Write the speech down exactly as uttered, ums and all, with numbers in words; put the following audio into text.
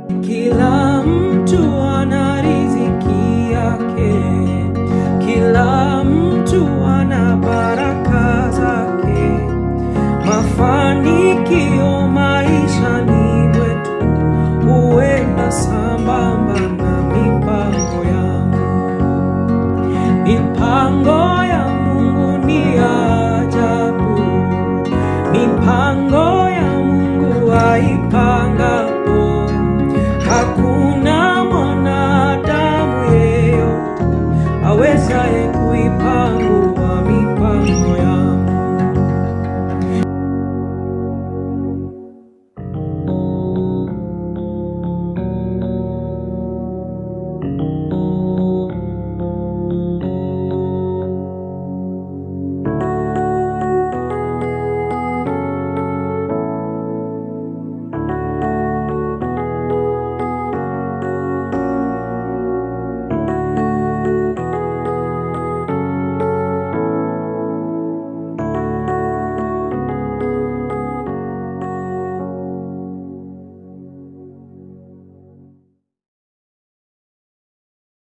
Kila mtu ana riziki yake, kila mtu ana baraka zake. Mafanikio maishani mwetu huenda sambamba na mipango ya Mungu. Mipango ya Mungu ni ajabu, mipango ya Mungu haipa